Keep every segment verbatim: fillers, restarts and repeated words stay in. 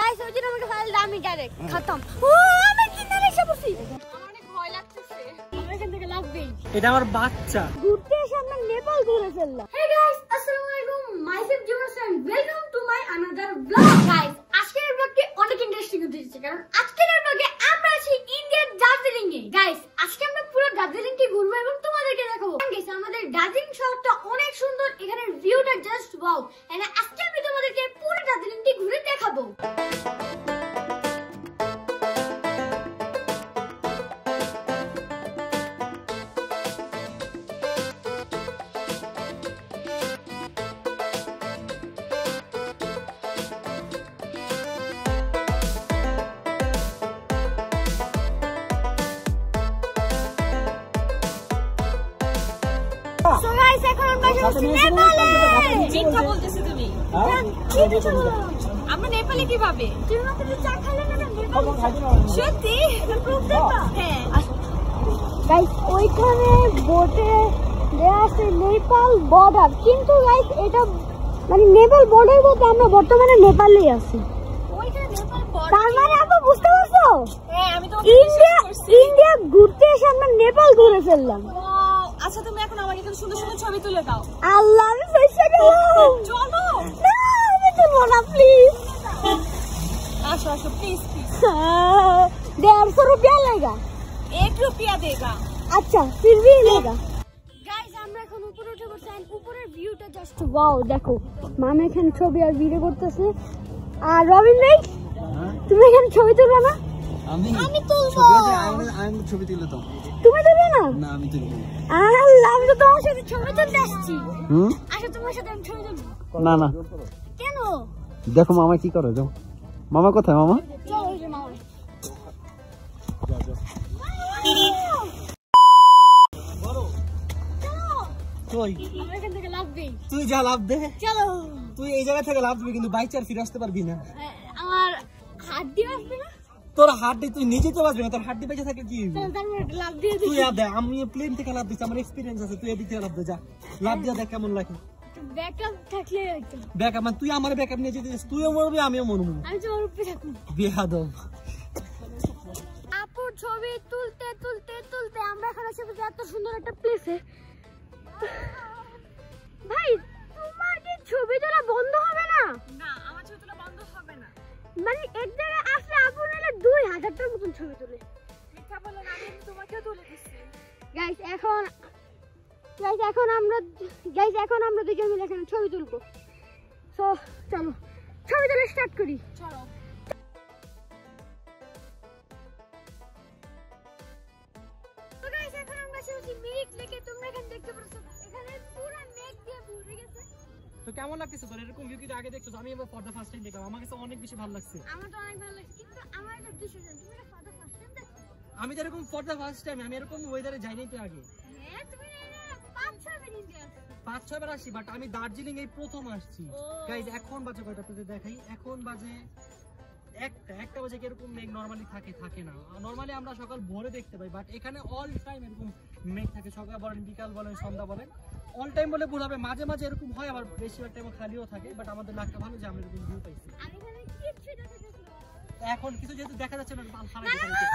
Guys ওই দিন আমাকে ফাইল দামি ডাইরেক্ট খতম। ও আমি কিনারে এসে বসি, আমার অনেক ভয় লাগতেছে। আমরা এখান থেকে লাগবে। এটা আমার বাচ্চা। ঘুরতে এসে আমরা নেপাল ঘুরে ফেললাম। হে গাইস আসসালামু আলাইকুম, myself Jubas and welcome to my another vlog. Guys আজকের ব্লগটি অনেক ইন্টারেস্টিং হতে যাচ্ছে, কারণ আজকের ব্লগে আমরা আছি ইন্ডিয়ার দার্জিলিং এ। গাইস আজকে আমরা পুরো দার্জিলিংটি ঘুরবো এবং তোমাদেরকে দেখাবো। গাইস আমাদের দার্জিলিং শহরটা অনেক সুন্দর, এখানের ভিউটা জাস্ট ওয়াও। এন্ড আজকে আমি তোমাদেরকে পুরো দার্জিলিংটি ঘুরে দেখাবো। So guys, এখন আমরা যাচ্ছি নেপালে। মিথ্যা বলতেছো তুমি। কি দিছো? আমরা নেপালে কিভাবে? তুমি মাত্র চা খেলে না নেপাল? সত্যি? প্রুফ দেবা? হ্যাঁ। গাইস ওইখানে বোটে দেয়া আছে নেপাল বর্ডার, কিন্তু গাইস এটা মানে নেপাল বর্ডার বলতে আমরা বর্তমানে নেপালেই আছি। ওইখানে নেপাল বর্ডার। তার মানে আপনি বুঝতে পারছো? হ্যাঁ আমি তো ইন্ডিয়া ইন্ডিয়া ঘুরতে এসে আমরা নেপাল ঘুরে ফেললাম। আচ্ছা তুমি এখন আমাকে একটু সুন্দর সুন্দর ছবি তুলে দাও। আল্লাহ আমি পয়সা গেলাম। চলো না আমি তুলবো না প্লিজ। আসো আসো প্লিজ প্লিজ। डेढ़ सौ रुपया लेगा। एक रुपया देगा। अच्छा फिर भी लेगा। गाइस আমরা এখন উপরে উঠে পড়ছি, আর উপরের ভিউটা জাস্ট ওয়াও। দেখো মামা এখানে ছবি আর ভিডিও করতেছে। আর রবিন ভাই তুমি এখানে ছবি তুলবে না? আমি আমি তুলবো। আমি আমি ছবি তুলে দাও। তুমি তুলবে না? না আমি তুলবো। আল্লাহ আমি তো তোমার সাথে ছবি তুলতে আসছি। হুম আচ্ছা তোমার সাথে আমি ছবি তুলবো না না। কেন? দেখো মামা কি করে। যাও মামা কোথায়? মামা চলো ওই যে মামা। যাও যাও। তুই আমরা এখান থেকে লাভ দেই। তুই যা লাভ দে। চলো তুই এই জায়গা থেকে লাভ দিবি, কিন্তু বাইক চার ফিরে আসতে পারবি না। আমার হাত দিয়ে আসবে না? তোর হাড্ডি তুই নিজে তো বাঁচবি না, তোর হাড্ডি বেঁচে থাকে কি? চল তারপর লাভ দিয়ে দিই। তুই দে, আমি প্লেন থেকে লাভ দিচ্ছি, আমার এক্সপিরিয়েন্স আছে। তুই এদিক থেকে লাভ দে, যা লাভ দিয়ে দেখ কেমন লাগে। ব্যাকআপ থাকলে একদম ব্যাকআপ মানে তুই আমার ব্যাকআপ নিয়ে যেতে, তুইও মরবি আমিও মরবো। আমি তোমার উপরে থাকবো। বেয়াদব। আপুর ছবি তুলতে তুলতে তুলতে আমরা এখন এসে পড়েছি এত সুন্দর একটা প্লেসে। ভাই তোমার কি ছবি তোলা বন্ধ হবে না? না আমার ছবি তোলা বন্ধ হবে না। মানে এক জায়গায় আসলে আপু নিলে দুই হাজারটার মতন ছবি তোলে। মিথ্যা বলো না, আমি তোমাকেও তুলে দিচ্ছি। গাইস এখন গাইস এখন আমরা গাইস এখন আমরা দুজন মিলে এখানে ছবি তুলবো। সো চলো ছবি তোলা স্টার্ট করি। চলো তো গাইস এখন আমরা এসেছি মিরিক লেকে। তোমরা এখানে দেখতে পাচ্ছ এখানে পুরো মেঘ দিয়ে ভরে গেছে। তো কেমন লাগতেছে তোর? এরকম ভিউ কি আগে দেখছো? আমি এবার ফর দ্য ফার্স্ট টাইম দেখলাম, আমার কাছে অনেক বেশি ভালো লাগছে। আমার তো অনেক ভালো লাগছে, কিন্তু আমার এটা ডিসিশন। তুমি এটা ফাদার ফার্স্ট টাইম দেখছো? আমি তো এরকম ফর দ্য ফার্স্ট টাইম, আমি এরকম ওয়েদারে যাইনি তো আগে। হ্যাঁ তুমি পাঁচ ছয় বার ইন্ডিয়া আসছো। পাঁচ ছয় বার আসছি, বাট আমি দার্জিলিং এই প্রথম আসছি। গাইজ এখন বাজে কয়টা আপনাদের দেখাই। এখন বাজে একটা একটা বাজে। এরকম মেঘ নরমালি থাকে থাকে না। নরমালি আমরা সকাল ভোরে দেখতে পাই, বাট এখানে অল টাইম এরকম মেঘ থাকে। সকাল বলেন, বিকাল বলেন, সন্ধ্যা বলেন, অল টাইম বলে ভুল হবে। মাঝে মাঝে এরকম হয়, আবার বেশিরভাগ টাইম খালিও থাকে। বাট আমাদের লাকটা ভালো যে আমরা এরকম ভিউ পাইছি। আর এখানে কিচ্ছু দেখা যাচ্ছে না। এখন কিছু যেহেতু দেখা যাচ্ছে না, ভাল খারাপ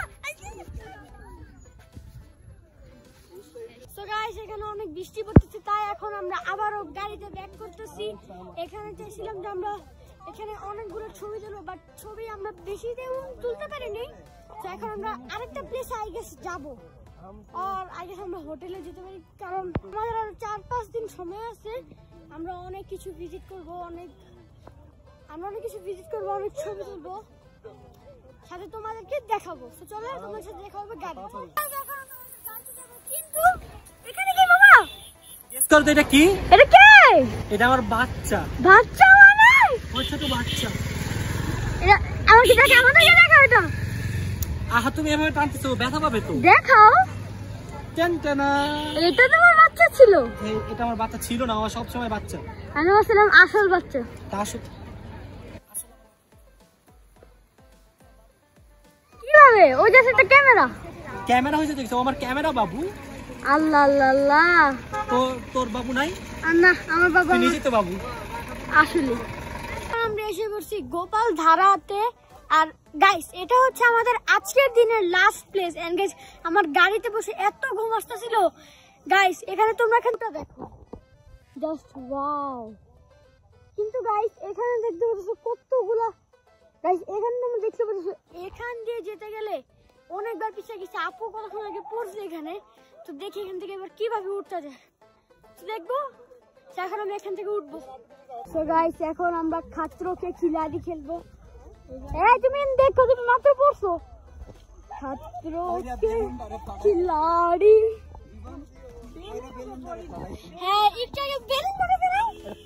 সো গাইস এখানে অনেক বৃষ্টি পড়তেছে, তাই এখন আমরা আবারও গাড়িতে ব্যাক করতেছি। এখানে চাইছিলাম যে আমরা এখানে অনেকগুলো ছবি তুলবো, বাট ছবি আমরা বেশি তেমন তুলতে পারিনি। তো এখন আমরা আরেকটা প্লেসে আই গেস যাবো, আর আই গেস আমরা হোটেলে যেতে পারি, কারণ আমাদের আরো চার পাঁচ দিন সময় আছে। আমরা অনেক কিছু ভিজিট করবো, অনেক আমরা অনেক কিছু ভিজিট করবো, অনেক ছবি তুলবো, সাথে তোমাদেরকে দেখাবো। তো চলো তোমাদের সাথে দেখা হবে গাড়ি। কিন্তু এখানে কি বাবা? গেস করো তো এটা কি? এটা কে? এটা আমার বাচ্চা। বাচ্চা মানে? ওই ছোট বাচ্চা। এটা আমাকে দেখে আমাদেরকে দেখাও এটা। আহা তুমি এভাবে টানতেছো, ব্যথা পাবে তো। দেখাও। টেন টেনা। এটা তোমার বাচ্চা ছিল? এই এটা আমার বাচ্চা ছিল না, আমার সব সময় বাচ্চা। আমি ভাবছিলাম আসল বাচ্চা। তা আসলে কিভাবে? ওই যে একটা ক্যামেরা। ক্যামেরা হয়েছে দেখছো? আমার ক্যামেরা বাবু। আল্লাহ আল্লাহ আল্লাহ। তো তোর বাবু নাই? না আমার বাবা নিজে তো বাবু আসলে। আমরা এসে পড়ছি গোপাল ধারাতে। আর গাইস এটা হচ্ছে আমাদের আজকের দিনের লাস্ট প্লেস এন্ড গাইস আমার গাড়িতে বসে এত ঘুম আসতেছিল গাইস এখানে তোমরা এখানটা দেখো জাস্ট ওয়াও কিন্তু গাইস এখানে দেখতে পাচ্ছ কতগুলা গাইস এখানে তোমরা দেখতে পাচ্ছ এখান দিয়ে যেতে গেলে অনেকবার পিছিয়ে গেছে আপু কতক্ষণ আগে পড়ছে এখানে তো দেখি এখান থেকে এবার কিভাবে উঠতে যায় তো দেখবো এখন আমি এখান থেকে উঠবো সো গাইস এখন আমরা খাতরোকে খিলাড়ি খেলবো এই তুমি দেখো তুমি মাত্র পড়ছো খাতরোকে খিলাড়ি হ্যাঁ একটু আগে বেলুন করে ফেলাই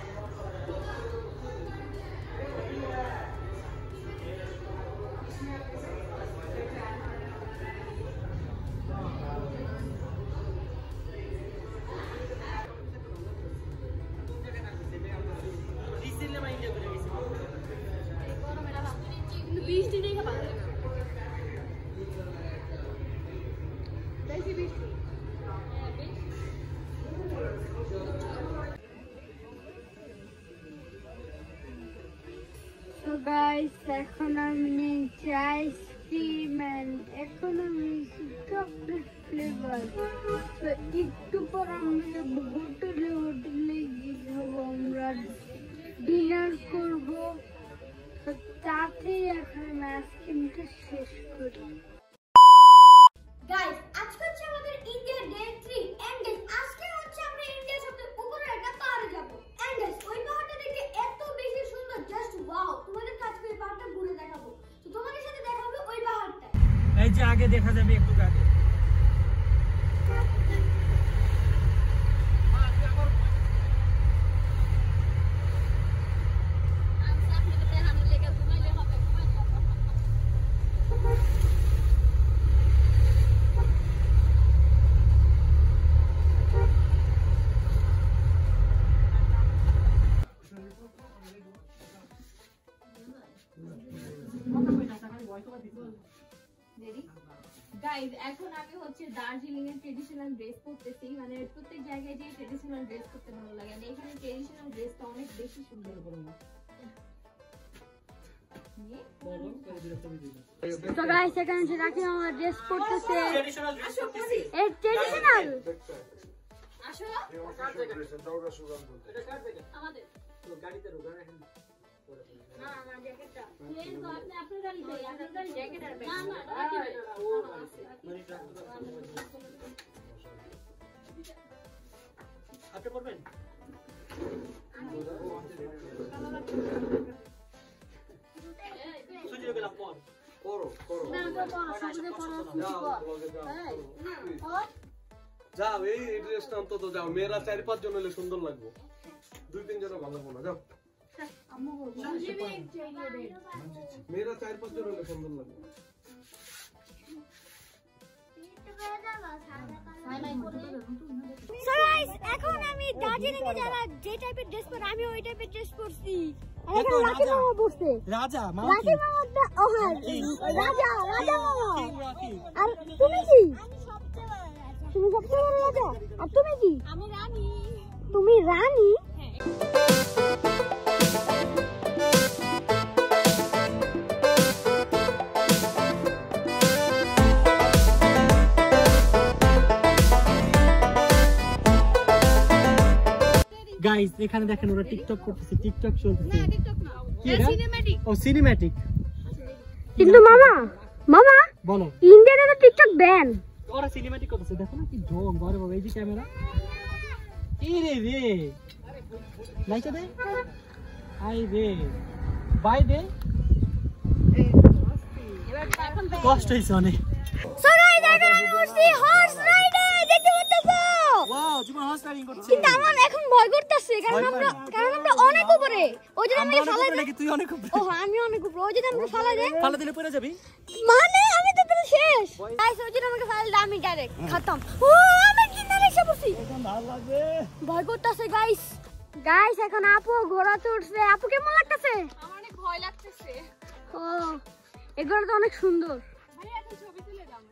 So guys, এখন আমি চাই স্টিম এন্ড এখন আমি চকলেট ফ্লেভার তো একটু পর আমরা হোটেলে হোটেলে গিয়ে যাবো আমরা ডিনার করবো তো তাতেই এখন আমি আইসক্রিমটা শেষ করি গাইস আজকে হচ্ছে আমাদের ইন্ডিয়া ডে থ্রি এন্ড আজকে হচ্ছে আমরা ইন্ডিয়ার সবচেয়ে উপরের একটা পাহাড়ে যাবো এন্ড ওই পাহাড়টা দেখতে এত বেশি সুন্দর জাস্ট ওয়াও তোমাদের কাছে ওই পাহাড়টা ঘুরে দেখাবো তো তোমাদের সাথে দেখাবো ওই পাহাড়টা এই যে আগে দেখা যাবে একটু আগে গাইজ এখন আমি হচ্ছে দার্জিলিং এর ট্রেডিশনাল ড্রেস পরতেছি মানে প্রত্যেক জায়গায় যে ট্রেডিশনাল ড্রেস করতে ভালো লাগে আর এখানে ট্রেডিশনাল ড্রেসটা অনেক বেশি সুন্দর তো গাইস এখানে যে রাখি আমার ড্রেস পরতেছে এই ট্রেডিশনাল আসো আমাদের তো গাড়িতে রোগা এখন না আমার জ্যাকেটটা প্লেন তো আপনি আপনার গাড়িতে আপনার গাড়ি জ্যাকেট আর না না আপনি পড়বেন সুযোগ গেলাম পর করো করো না তো সুযোগে পড়া যাও এই ড্রেসটা অন্তত যাও মেয়েরা চার পাঁচ জন হলে সুন্দর লাগবে দুই তিন জন ভালো না যাও মেয়েরা চার পাঁচ জন হলে সুন্দর লাগবে সো গাইস এখন আমি দার্জিলিং এ যারা যে টাইপের ড্রেস পরে আমি ওই টাইপের ড্রেস পরছি এখন লাকি মামা বসছে রাজা লাকি মামা ও হ্যাঁ রাজা রাজা মামা আর তুমি কি তুমি সবচেয়ে বড় রাজা আর তুমি কি আমি রানী তুমি রানী গাইস এখানে দেখেন ওরা টিকটক করতেছে টিকটক চলতেছে না টিকটক না এটা সিনেম্যাটিক ও সিনেম্যাটিক কিন্তু মামা মামা বলো ইন্ডিয়াতে তো টিকটক ব্যান ওরা সিনেম্যাটিক করতেছে দেখো না কি ঢং ঘরে বাবা এই যে ক্যামেরা এই রে রে লাইটা দে আই রে বাই দে এবার এখন কষ্ট হইছে অনেক সো গাইস এখন আমি উঠছি হর্স রাইডে দেখতে পাচ্ছো ওয়াও জীবন হর্স রাইডিং করছিস কিন্তু আমার এখন ভয় করতেছে কারণ আমরা কারণ আমরা অনেক উপরে ওই যে আমরা ফালা দেই নাকি তুই অনেক উপরে ও আমি অনেক উপরে ওই যে আমরা ফালা দেই পালা দিলে পড়ে যাবি মানে আমি তো পুরো শেষ গাইস ওই যে আমাকে ফালা দিই আমি ডাইরেক্ট খতম ও আমি কিনারে এসে পড়ছি এখন ভালো লাগবে ভয় করতেছে গাইস গাইস এখন আপু ঘোড়াতে উঠছে আপু কেমন লাগতেছে আমার অনেক ভয় লাগতেছে ও এগুলো তো অনেক সুন্দর ভাই এখন ছবি তুলে দাও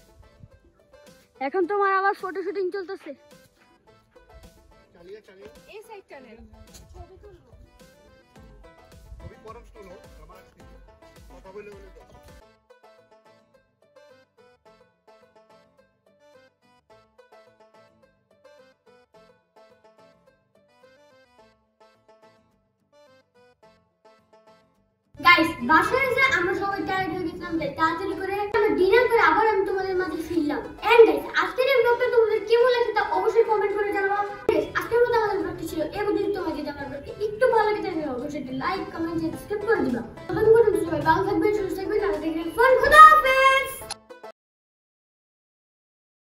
এখন তোমার আবার ফটো শুটিং চলতেছে চালিয়ে চালিয়ে এই সাইডটা নেন ছবি তুলবো ছবি পরম তুলো আমার গাইস বাসায় এসে আমরা সবাই টায়ার্ড হয়ে গেছিলাম, তাই তাড়াতাড়ি করে আমরা ডিনার করে আবার আমি তোমাদের মাঝে ফিরলাম। এন্ড গাইস আজকের এই ব্লগটা তোমাদের কেমন লাগছে তা অবশ্যই কমেন্ট করে জানাও। গাইস আজকের মতো আমাদের ব্লগটি ছিল এই পর্যন্ত। তোমাদের যদি আমার ব্লগটি একটু ভালো লাগে তাহলে অবশ্যই লাইক কমেন্ট সাবস্ক্রাইব করে দিবা। ততক্ষণ পর্যন্ত সবাই ভালো থাকবেন, সুস্থ থাকবেন, আর দেখবেন ফোন খোদা।